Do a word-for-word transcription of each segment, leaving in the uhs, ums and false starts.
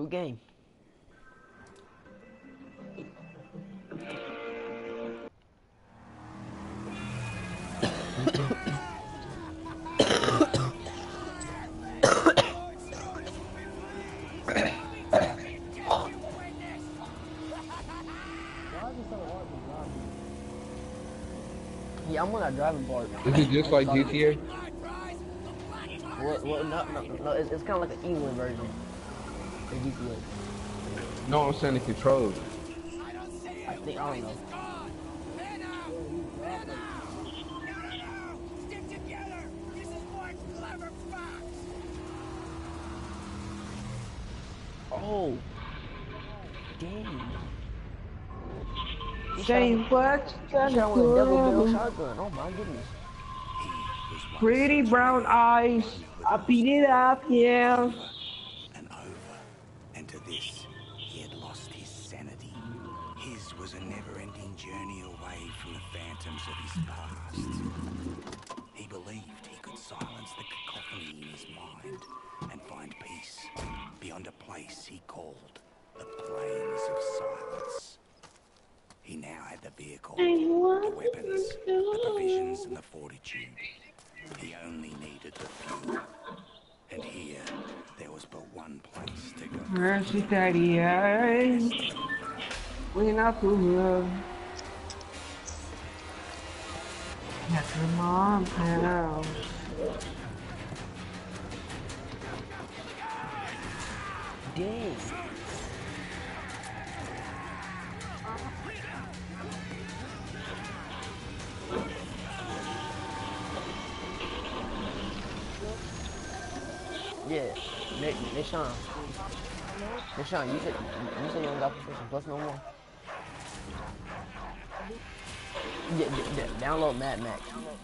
What game? Yeah, I'm on that driving part. Is it just I just like started it. G T A? Well, well no, no, no. It's, it's kind of like an England version of G T A. No, I'm saying the controls. I think I don't know. Oh, dang! He shot him Say with what he you shot him with a double barrel gonna do? shotgun. Oh my goodness! Pretty brown eyes. I beat it up, yeah. And over, and to this, he had lost his sanity. His was a never-ending journey away from the phantoms of his past. He believed he could silence the cacophony in his mind and find peace beyond a place he called the Plains of Silence. He now had the vehicle, Say the what weapons, you the provisions, and do. the fortitude. He only needed the fuel. And here, there was but one place to go. Mercy, daddy, I. We not too love. At your mom's house. Dang! Yeah, Nick, Nishan, Nishan, you said you said you don't got PlayStation Plus no more. Yeah, d d download Mad Max.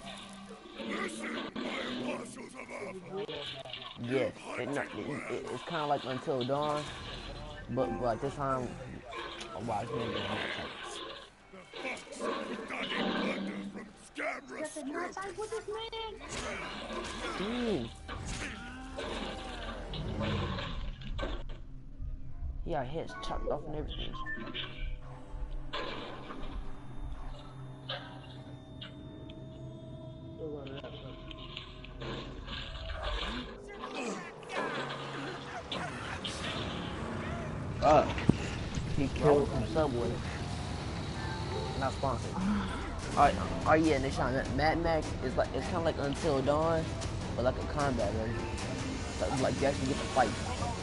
Yes, it, no, it, it, it's kind of like Until Dawn, but but like this time, oh, wow, it's gonna be on that type. Dang, he got heads chopped off and everything. Ah, He killed from Subway. Not sponsored. Alright, alright, yeah, Nishan, Mad Max is like it's kind of like Until Dawn, but like a combat version. Like, like you actually get to fight.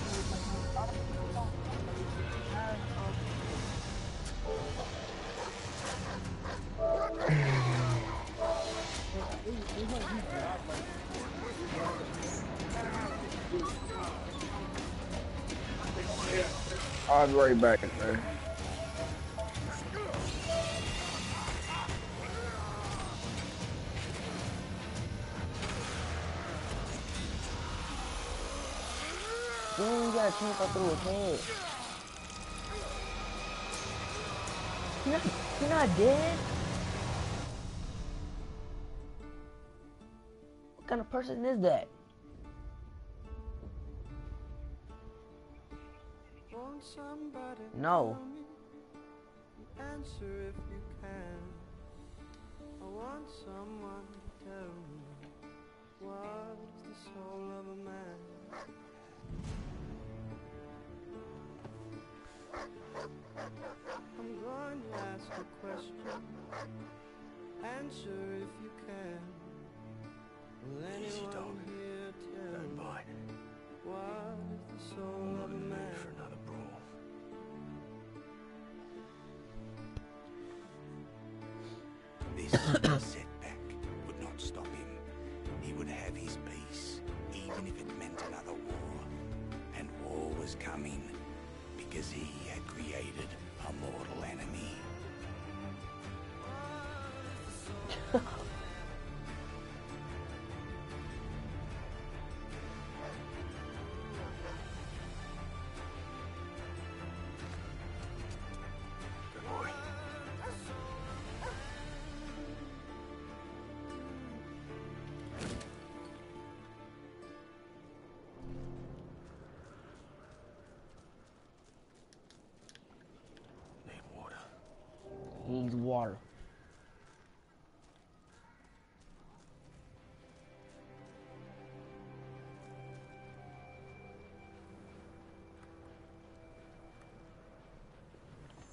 I'll be right back, man. Dang, you got a chainsaw through his head. He not, he not dead? What kind of person is that? No. Answer if you can. I want someone to tell me what's the soul of a man. I'm going to ask a question. Answer if you can. Will anyone here tell me what is the soul of a man? For another brawl. This setback would not stop him. He would have his peace, even if it meant another war. And war was coming, because he had created a mortal enemy.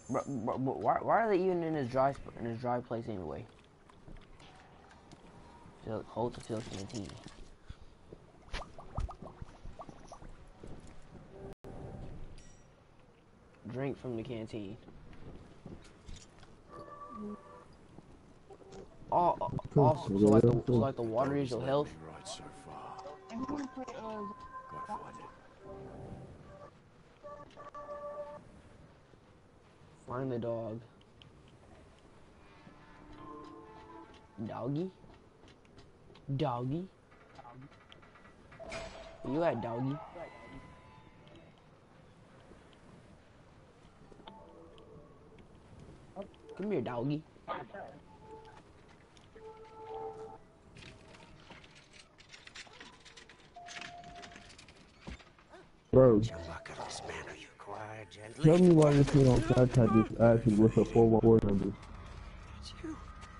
But, but, but why, why are they even in this dry sp- in this dry place anyway? Phil, hold the Phil's canteen. Drink from the canteen. Oh, also, so like the so like the water is your health. Right so far. I'm gonna play, uh, Gotta find it. Find the dog. Doggy? Doggy? Where you at, doggy? Come here, doggy. bro. Chumbucket, this man, are you quiet, gently? Tell me why this thing on Snapchat just asked me what's her four one four number. It's you.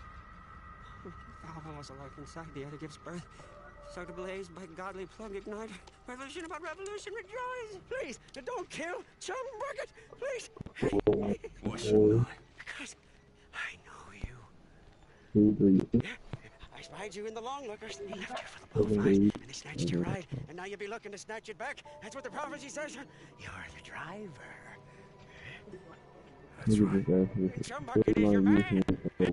Valve was alive inside the other gives birth. So to blaze by godly plug ignite. Revolution about revolution, rejoice! Please, don't kill Chumbucket! Please! What's your Because I know you. Two, three. I spied you in the long lookers. They left you for the bullfight, and they snatched your ride, and now you'll be looking to snatch it back. That's what the prophecy says. You're the driver. That's right. Chumbucket is your man.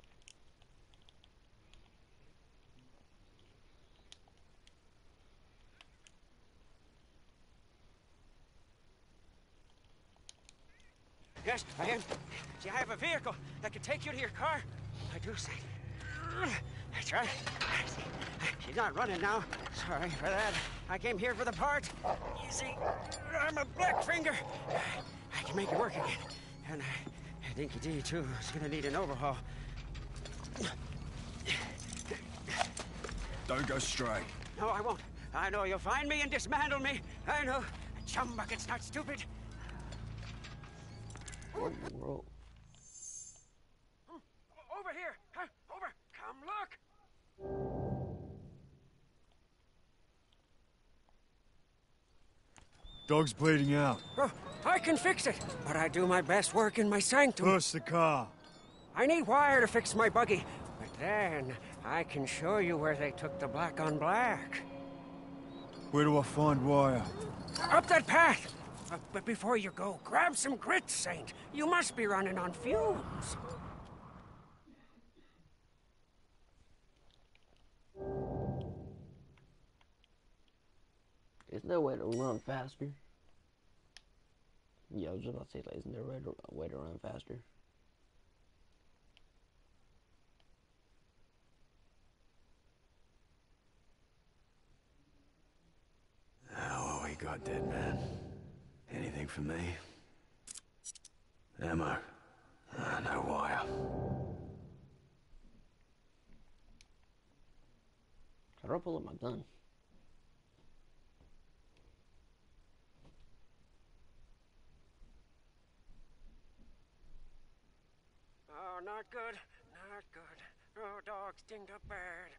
Yes, I am. See, I have a vehicle that can take you to your car. I do say. That's right. See, she's not running now. Sorry for that. I came here for the part. You see, I'm a black finger. I can make it work again. And uh, Dinky D, too, is gonna need an overhaul. Don't go straight. No, I won't. I know you'll find me and dismantle me. I know. Chumbucket's not stupid. What in the world? Over here! Huh? Over! Come look! Dog's bleeding out. Oh, I can fix it, but I do my best work in my sanctum. Push the car. I need wire to fix my buggy, but then I can show you where they took the black on black. Where do I find wire? Up that path! Uh, but before you go, grab some grit, Saint. You must be running on fumes. Isn't there a way to run faster? Yeah, I was just about to say, like, isn't there a way to, a way to run faster? Oh, what we got, dead man? Anything for me? Ammo. Uh, no wire. How do I pull up my gun? Oh, not good. Not good. Oh, dog's dinged up bad.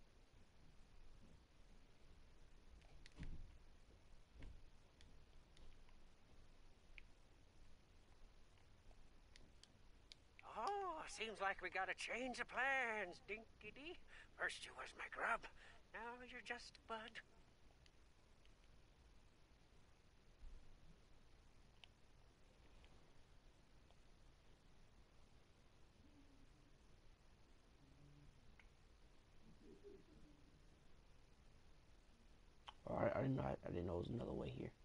Oh, seems like we gotta change the plans, Dinky Dee. First you was my grub, now you're just a bud. Oh, I, I didn't know. I, I didn't know there was another way here.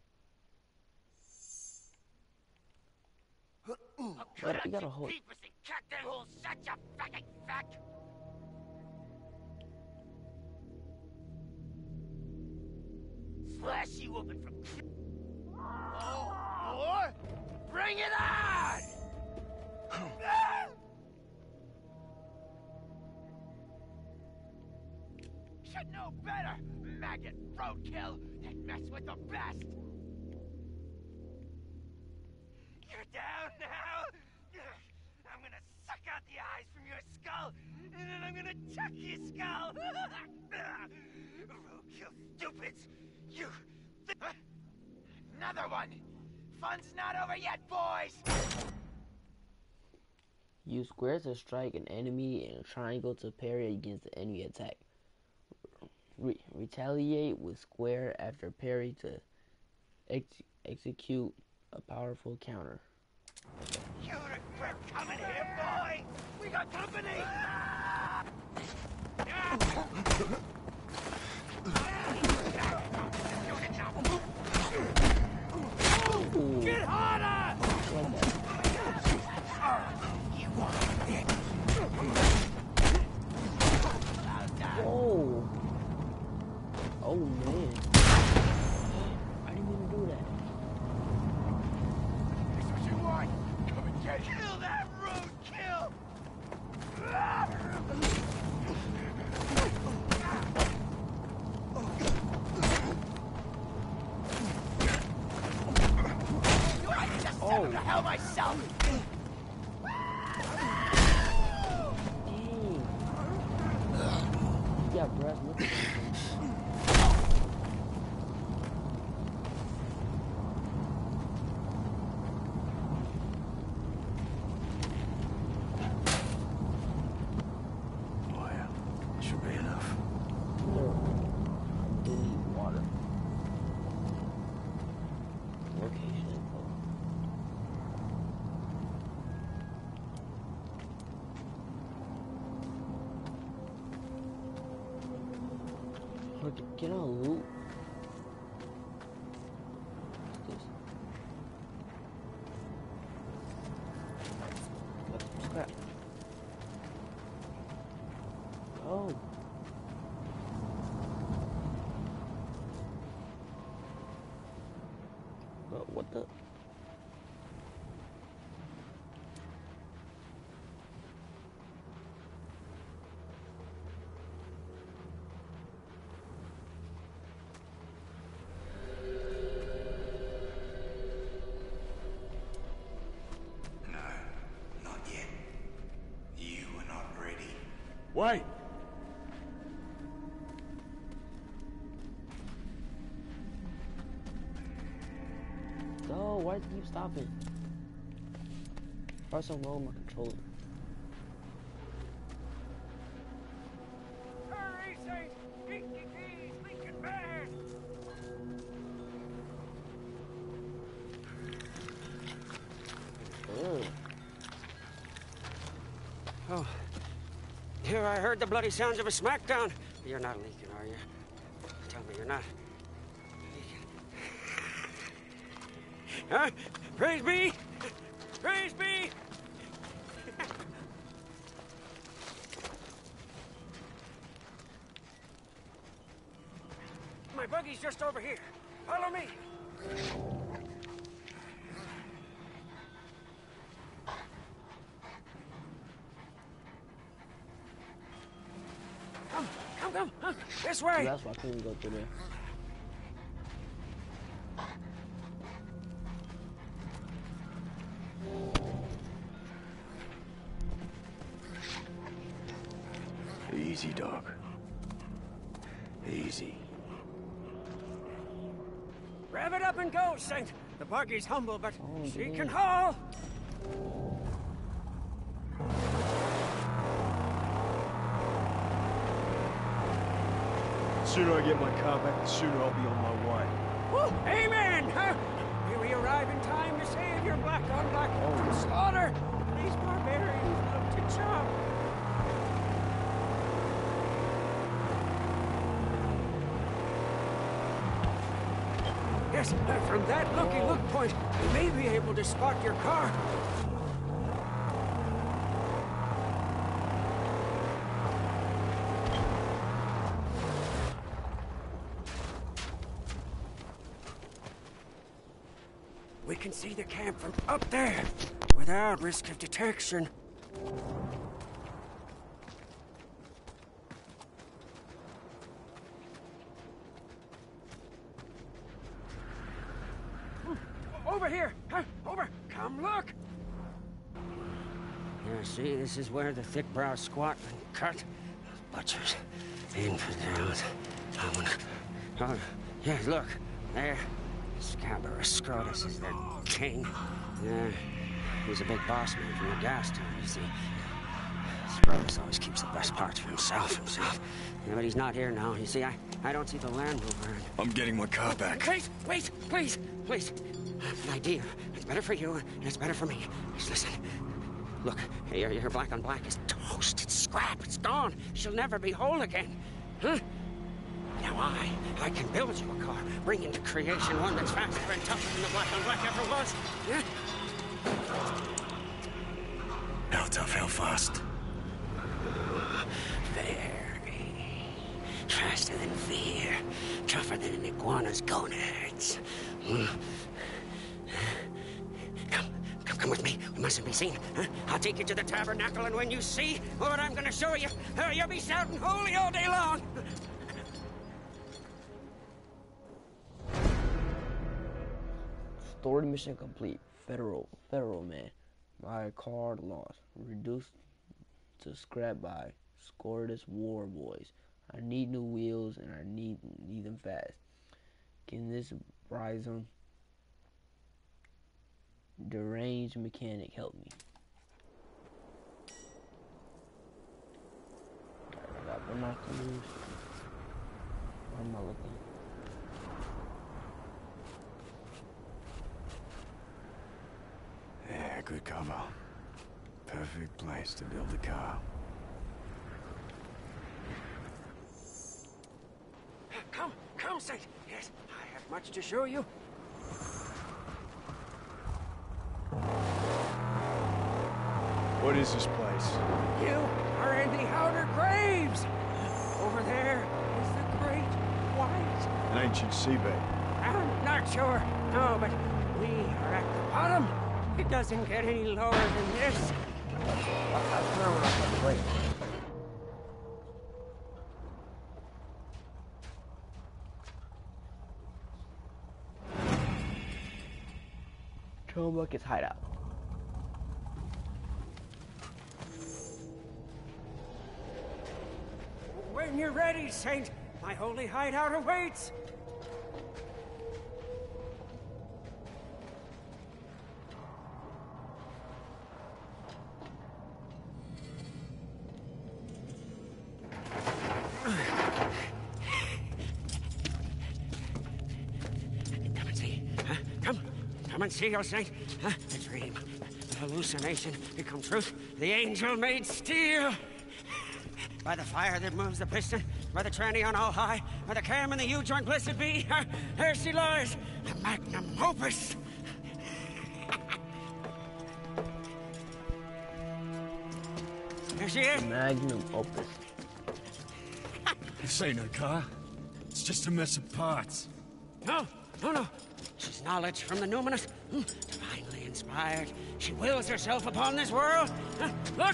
But you gotta hold. Such a fucking fact. Slash you open from. Oh, more? Bring it on! Should know better, maggot roadkill, than mess with the best. You're down now? I'm gonna suck out the eyes from your skull, and then I'm gonna chuck your skull! Roadkill stupids! You... Another one! Fun's not over yet, boys! Use square to strike an enemy and triangle to parry against the enemy attack. Re retaliate with square after parry to ex execute a powerful counter. You regret coming here, boy! We got company! Ooh. Get harder! Like that. Whoa! Oh man! I didn't even do that. This what you want? Come and get it. Kill that road kill! I need to send Oh. him to hell myself! Dang! He got breath looking at him. Should be enough. I need water. Location info. Look, get on loot. What's this? What? Crap. Oh. But what the? No, not yet. You were not ready. Wait! No, why do you keep stopping? Why so low my controller? Hurry, Saint! Dinky D's leaking bad! Ugh. Oh. Here I heard the bloody sounds of a smackdown. You're not leaking, are you? Tell me you're not leaking. Huh? Praise be! Praise be! My buggy's just over here. Follow me. Come, come, come, come. This way. That's why I couldn't go through there. Easy, dog. Easy. Rev it up and go, Saint. The buggy's humble, but Oh, she damn. can haul. The sooner I get my car back, the sooner I'll be on my way. Woo, amen! Huh? May we arrive in time to save your black on black from slaughter. These barbarians love to chop. Yes, uh, from that looky look point, we may be able to spot your car. We can see the camp from up there, without risk of detection. Over here! Huh? Over! Come look! Yeah, see, this is where the thick brow squat and cut. Butchers. Infidels. I wanna... Oh, yeah, look. There. Scabarus Scrotus is their king. Yeah. He's a big boss man from the gas town, you see. Sprouse always keeps the best parts for himself, himself. Yeah, but he's not here now. You see, I, I don't see the Land Rover. I'm getting my car back. Wait, wait, please, please. An idea. It's better for you, and it's better for me. Just listen. Look, your, your black on black is toast. It's scrap. It's gone. She'll never be whole again. Huh? Now I, I can build you a car, bring into creation one that's faster and tougher than the black on black ever was. Yeah? How tough, how fast? Very. Faster than fear. Tougher than an iguana's gonads. Mm. Come, come, come with me. We mustn't be seen. Huh? I'll take you to the tabernacle, and when you see what I'm gonna show you, uh, you'll be shouting holy all day long. Story mission complete. Federal, federal man. My card lost. Reduced to scrap by Scortus War Boys. I need new wheels and I need need them fast. Can this Bryson deranged mechanic help me? I got binoculars. Where am I looking? Yeah, good cover. Perfect place to build a car. Come, come, Saint. Yes, I have much to show you. What is this place? You are in the outer graves. Over there is the Great White. An ancient seabed. I'm not sure. No, but we are at the bottom. It doesn't get any lower than this. Chromebucket's hideout. When you're ready, Saint, my holy hideout awaits. Come and see. Huh? Come. Come and see, O Saint. Huh? A dream. A hallucination become truth. The angel made steel. By the fire that moves the piston, by the tranny on all high, by the cam and the U-joint blessed be, there she lies, the magnum opus. There she is. Magnum opus. This ain't a car. It's just a mess of parts. No, no, no. She's knowledge from the numinous, mm, divinely inspired. She wills herself upon this world. Uh, look!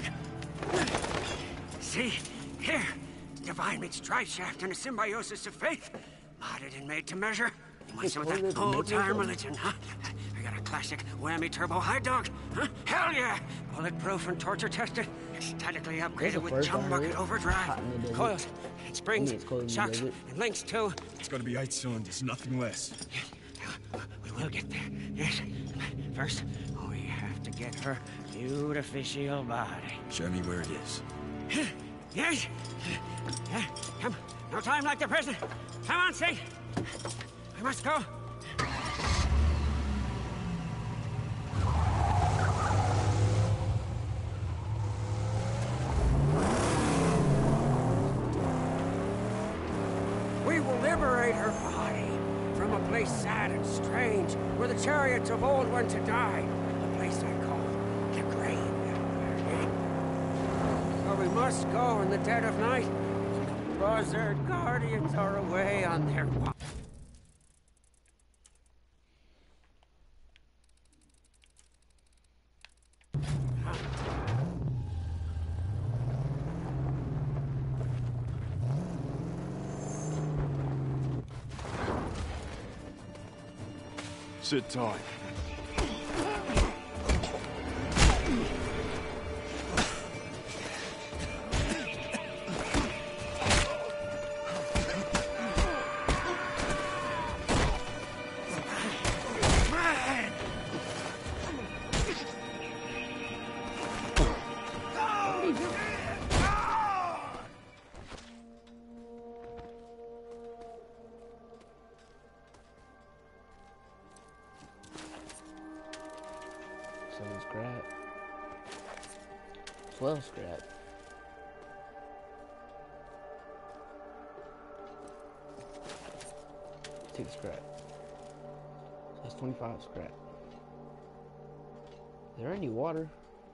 See? Here, divine meets drive shaft and a symbiosis of faith. Modded and made to measure. You want some of that old-time religion, huh? I got a classic whammy turbo high dog, huh? Hell yeah! Bulletproof and torture tested. Ecstatically upgraded with chum bucket overdrive. Coils, and springs, shocks, and links too. It's gonna be eight cylinders, nothing less. We will get there, yes. First, we have to get her beautificial body. Show me where it is. Yes? Yeah, come. No time like the present. Come on, Saint. We must go. We will liberate her body from a place sad and strange, where the chariots of old went to die. A place I call the grave. Where we must go in the dead of night. The buzzard guardians are away on their watch. Sit tight. scrap. twelve scrap. Take scrap. That's twenty-five scrap. Is there any water?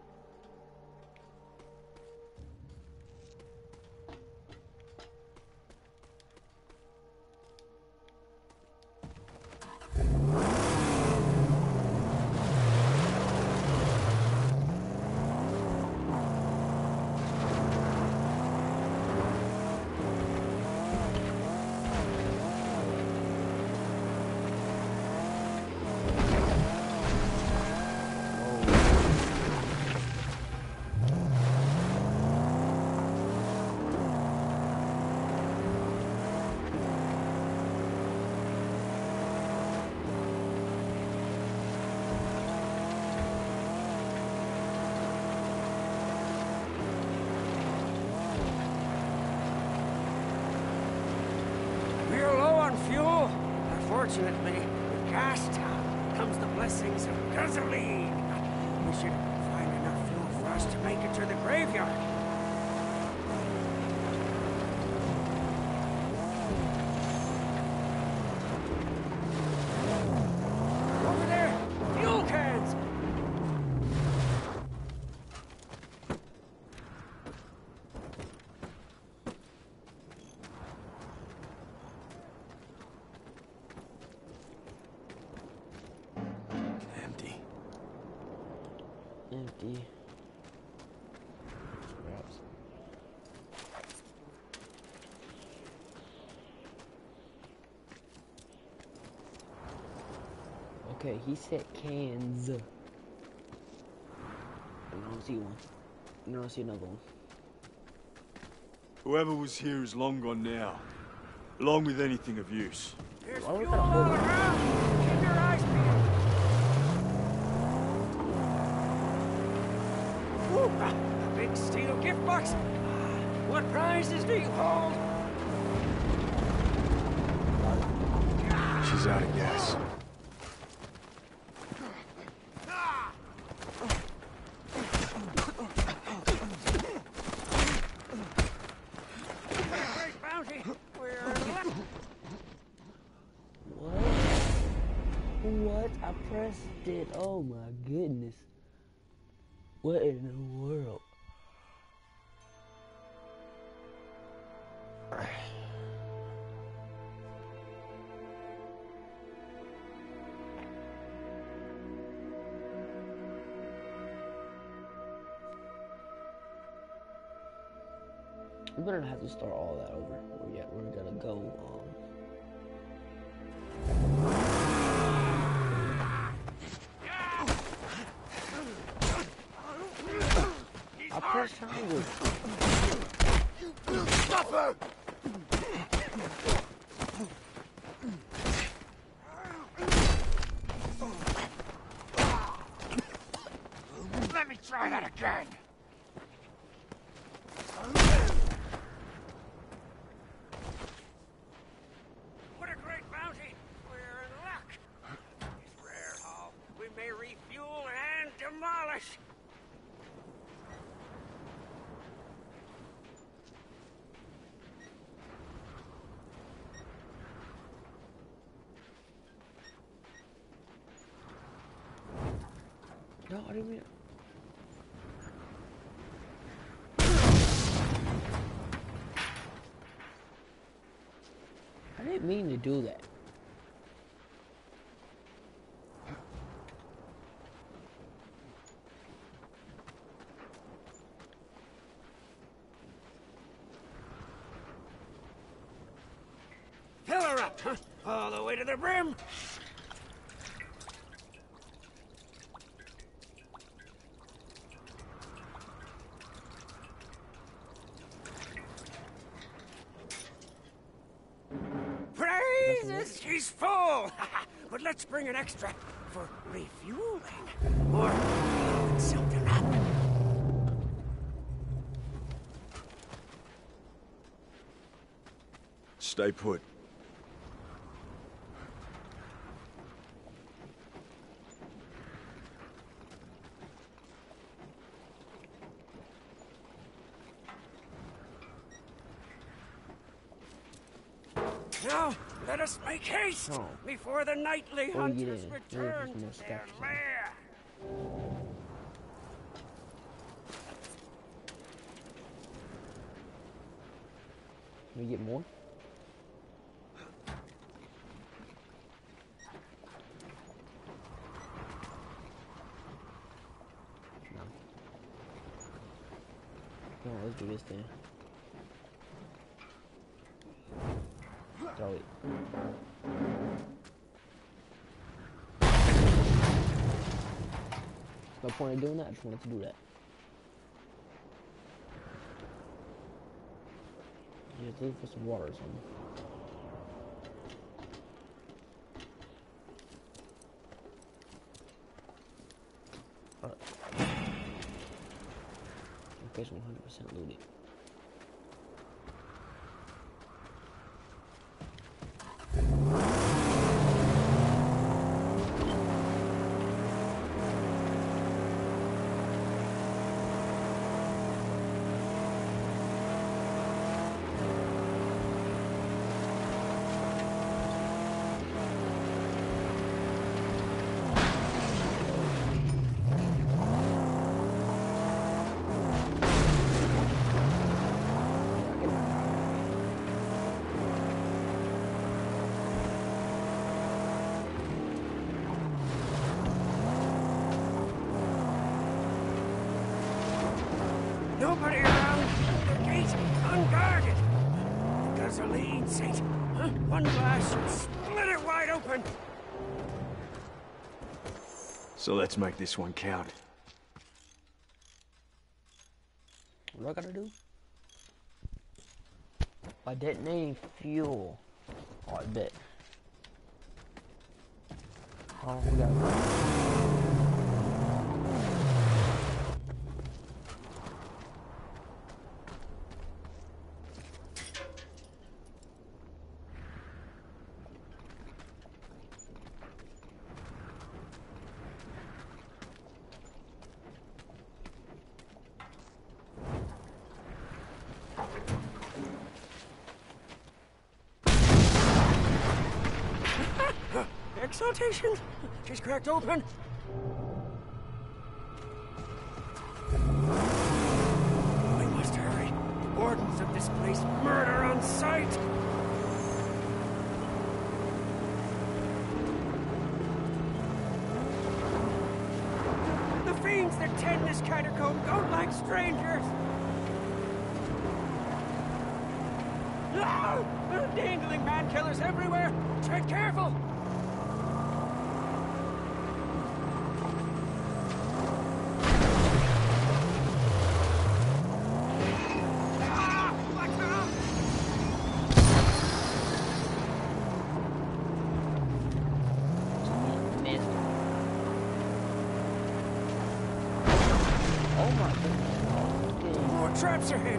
Unfortunately, with Gastown comes the blessings of gasoline. We should find enough fuel for us to make it to the graveyard. Over there! Fuel cans! Empty. Scraps. Okay, he said cans. I don't see one. I don't see another one. Whoever was here is long gone now, along with anything of use. There's fuel all around. Keep your eyes peeled. A big steel gift box. What prizes do you hold? She's out of gas. Great bounty. We're in luck. What? What? I pressed it. Oh my goodness. What in the world? We better not have to start all that over. We're, yeah, we're gonna go. Um, I pressed triangle. Stop her! Let me try that again. What a great bounty. We're in luck. It's rare how we may refuel and demolish. No, I didn't mean. I didn't mean to do that. Fill her up, huh? All the way to the brim. Praises, she's full. But let's bring an extra for refueling or blowing something up. Stay put. Now, let us make haste Oh. before the nightly Oh, you hunters did. return Yeah, to just their missed that. lair. Can we get more? No. Come on, let's do this thing. Throw it. No point in doing that, I just wanted to do that. Just look for some water or something. Alright. Location one hundred percent looted. Nobody around. The gate unguarded. Gasoline, Saint. Huh? One blast should split it wide open. So let's make this one count. What do I gotta do? By detonating fuel. Oh, I bet. Oh, we gotta. Exaltation! She's cracked open. We must hurry. The wardens of this place murder on sight. The fiends that tend this catacomb don't like strangers. No! Dangling man-killers everywhere! Tread careful! Ah! Watch out! Missed. Oh my goodness. More traps ahead!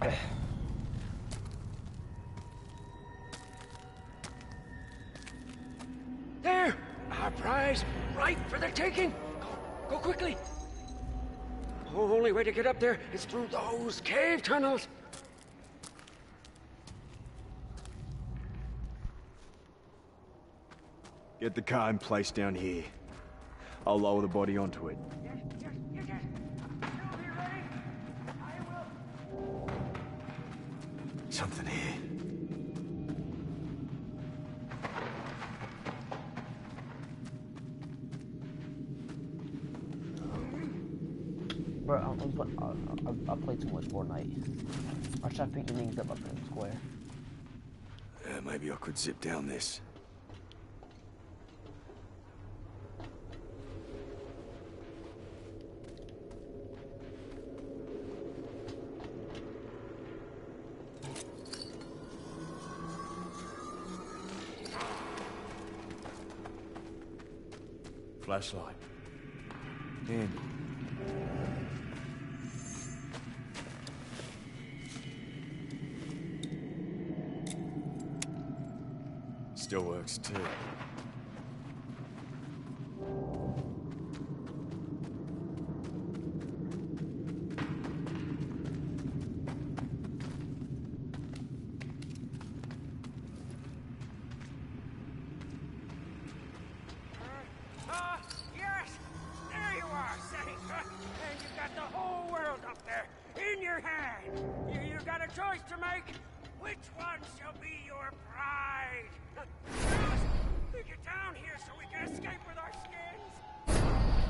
There! Our prize! Right for the taking! Go, go quickly! The only way to get up there is through those cave tunnels! Get the car in place down here. I'll lower the body onto it. Yes, yes, yes, yes! You'll be ready! I will... Something here. Bro, I'm, I'm, I, I, I play too much Fortnite. I try to pick the things up up in the square. Yeah, maybe I could zip down this. Flashlight. Handy. Still works too. Ah, yes! There you are, Saint! And you've got the whole world up there, in your hand! You, you got a choice to make. Which one shall be your pride? Choose! We get down here so we can escape with our skins!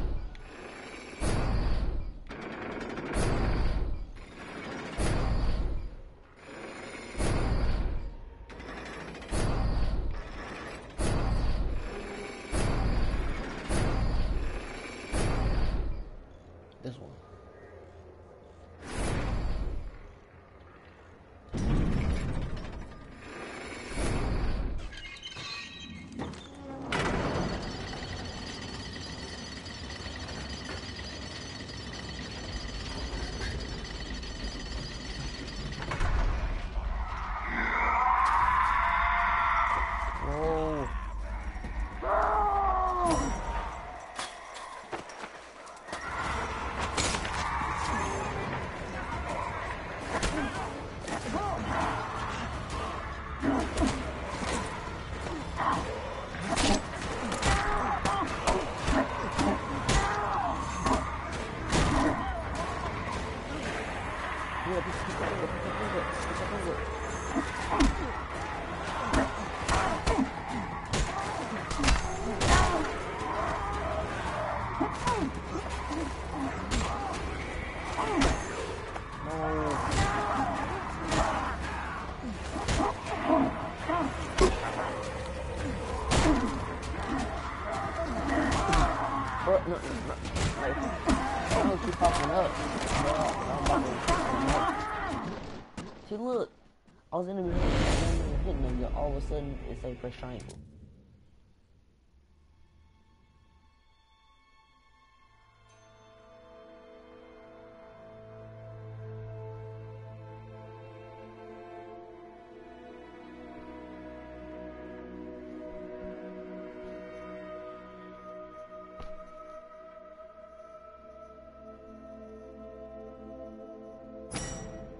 This one. Whoa. Bro, no, no, no, like, I don't keep popping up. Bro, I'm about to- See, look, I was in the middle of hitting them, yet all of a sudden it's like press triangle.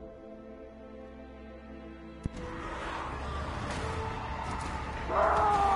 Ah!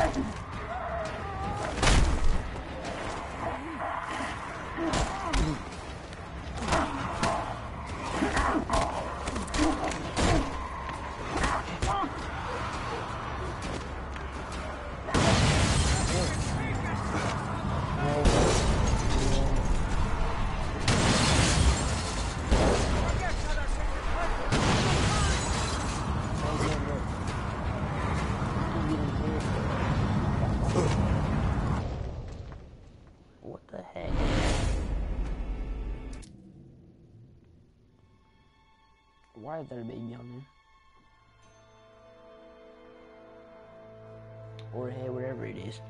What the heck? Why is there a baby on there? Or a head, whatever it is.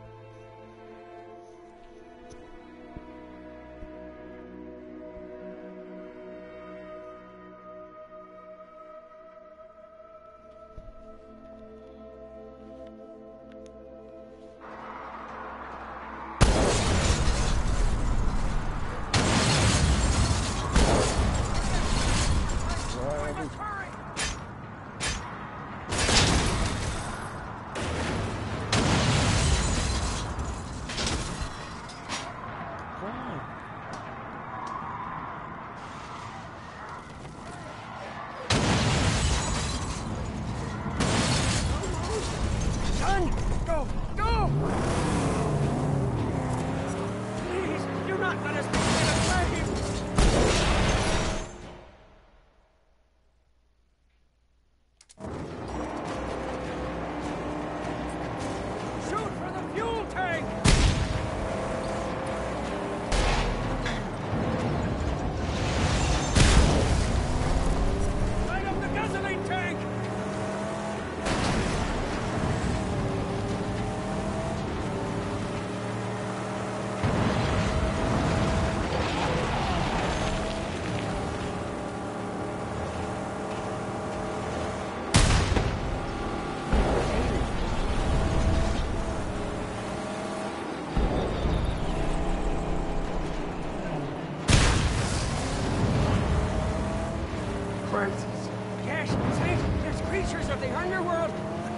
Cash, Saint, there's creatures of the underworld.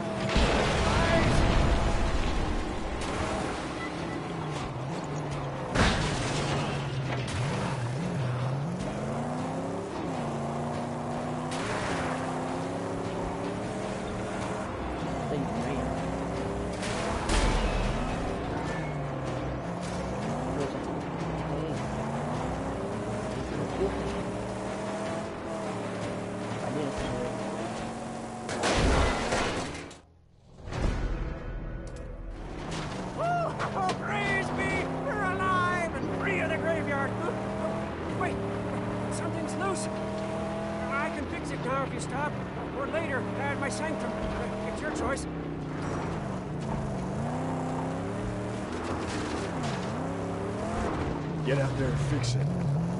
Get out there and fix it.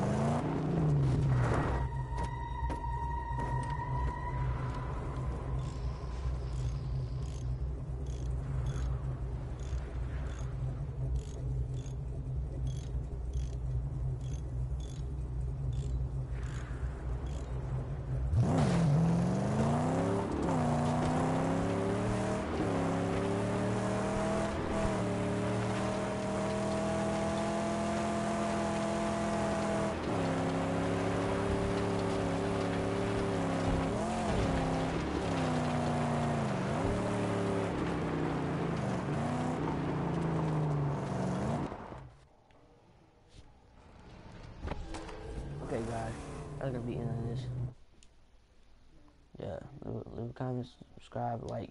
Okay, guys, that's gonna be the end of this. Yeah, leave, leave a comment, subscribe, like.